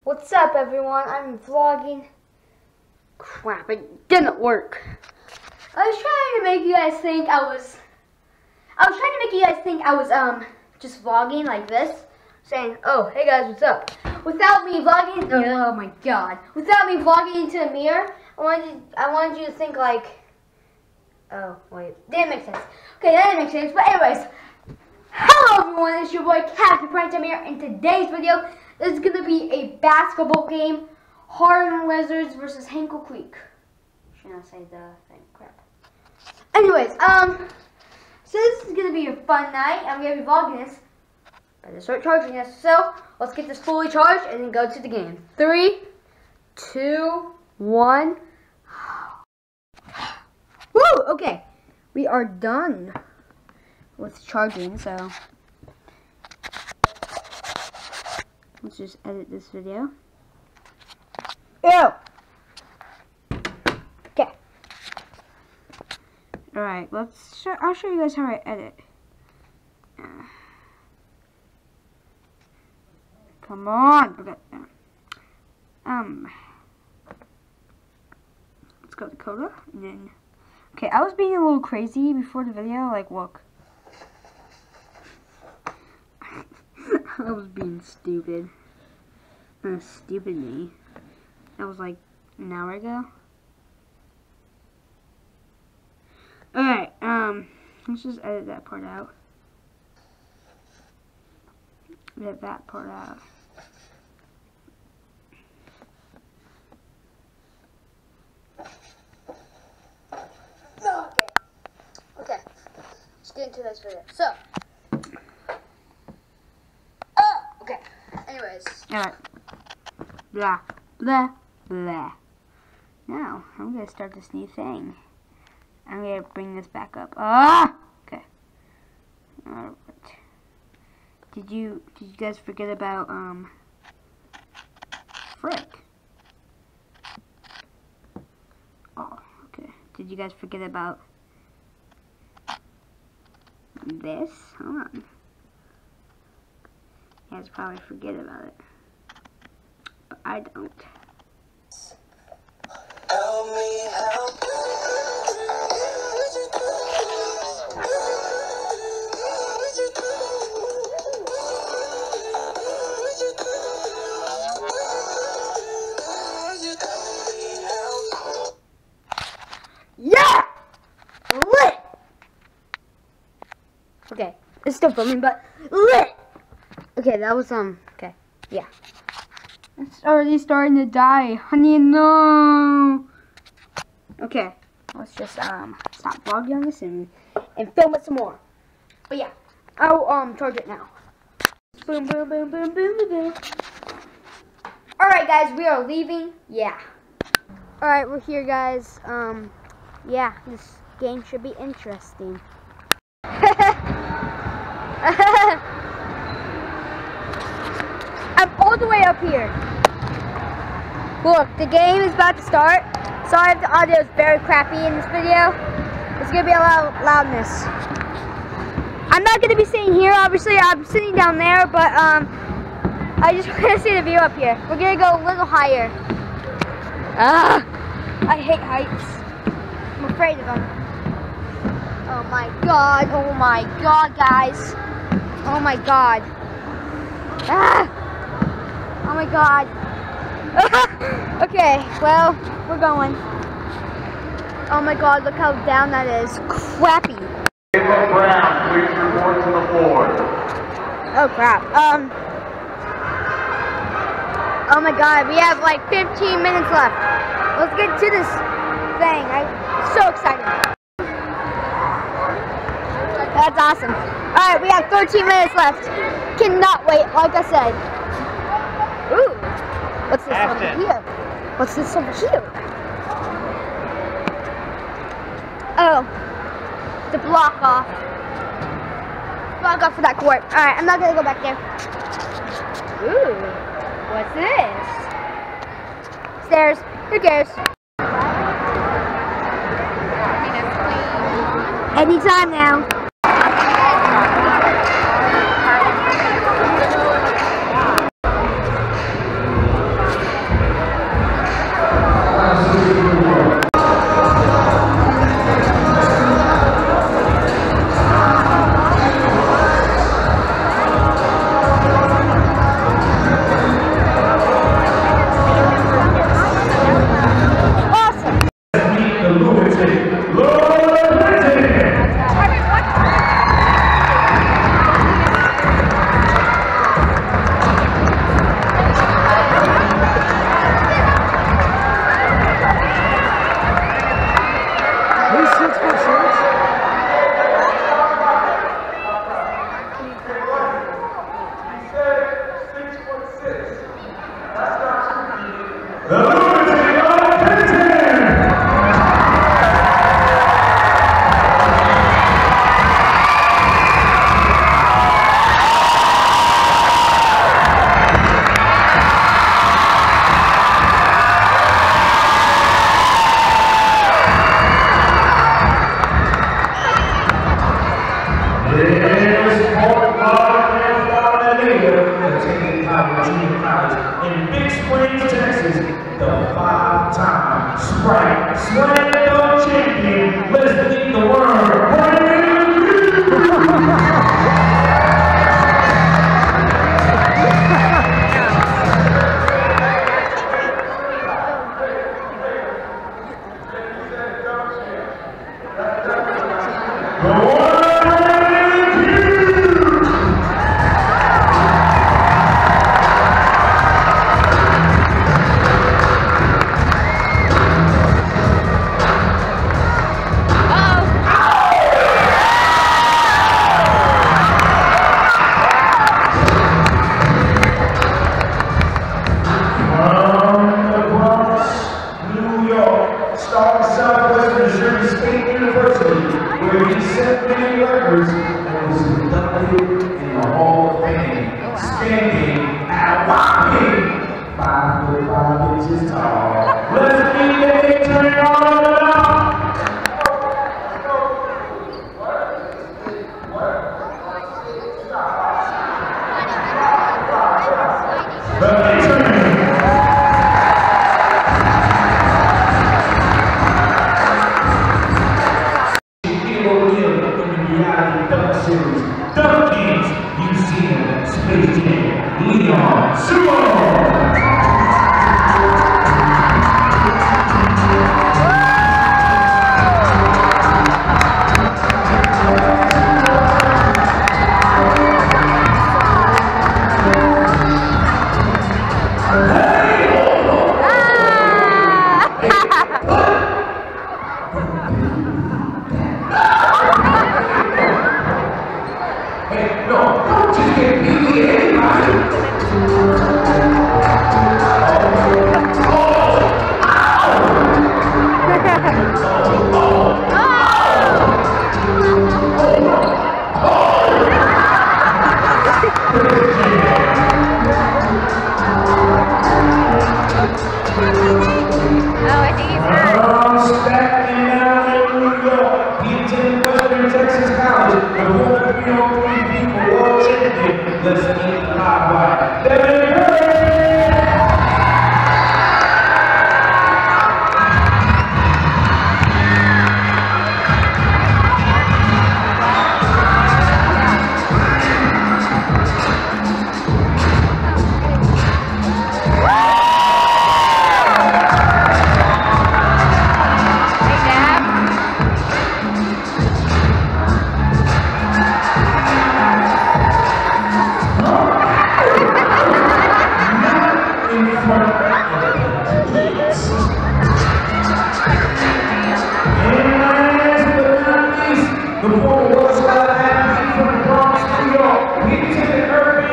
What's up, everyone? I'm vlogging. Crap, it didn't work. I was trying to make you guys think I was just vlogging like this, saying, "Oh, hey guys, what's up?" Without me vlogging. Oh my God! Without me vlogging into the mirror, I wanted you to think like, oh wait, didn't make sense. Okay, that didn't make sense. But anyways, hello everyone, it's your boy Captain Prantom here. In today's video, this is gonna be a basketball game, Harlem Lizards versus Hinkle Creek. Should not say the thing. Crap. Anyways, so this is gonna be a fun night. I'm gonna be vlogging this. Better start charging this. So let's get this fully charged and then go to the game. 3, 2, 1. Woo! Okay, we are done with charging. So let's just edit this video. Ew! Okay. Alright, I'll show you guys how I edit. Come on! Okay. Let's go to Coda, and then... Okay, I was being a little crazy before the video, like, look. I was being stupid. Stupid me. That was like an hour ago. Alright, let's just edit that part out. Edit that part out. Okay. Let's get into this video. So. Okay. Anyways. Alright. Blah, blah, blah. Now, I'm going to start this new thing. I'm going to bring this back up. Okay. Alright. Did you guys forget about, frick? Oh, okay. Did you guys forget about this? Hold on. You guys probably forget about it. But I don't. Help me help. Yeah! Lit! Okay, it's still filming, but lit! Okay, that was, okay, yeah. It's already starting to die. Honey, no! Okay, let's just, stop vlogging on this and film it some more. But yeah, I'll, charge it now. Boom, boom, boom, boom, boom, boom, boom. Alright, guys, we are leaving. Yeah. Alright, we're here, guys. Yeah, this game should be interesting. I'm all the way up here. Look, the game is about to start. Sorry if the audio is very crappy in this video. It's going to be a lot of loudness. I'm not going to be sitting here, obviously. I'm sitting down there, but I just want to see the view up here. We're going to go a little higher. I hate heights. I'm afraid of them. Oh my God, guys. Oh my God. Oh my God. Okay, well, we're going. Oh my God, look how down that is. Crappy. Ava Brown, please report to the floor. Oh crap. Oh my God, we have like 15 minutes left. Let's get to this thing. I'm so excited. That's awesome. Alright, we have 13 minutes left. Cannot wait, like I said. Ooh. What's this over here? What's this over here? Oh. To block off. Block off for that court. Alright, I'm not gonna go back there. Ooh. What's this? Stairs. Who cares? Anytime now. The Lunatic of Pinton! In Big Springs, Texas, the 5-time Sprite Slam Dunk Champion. Let's meet the world.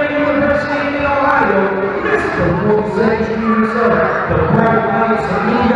The bright lights of New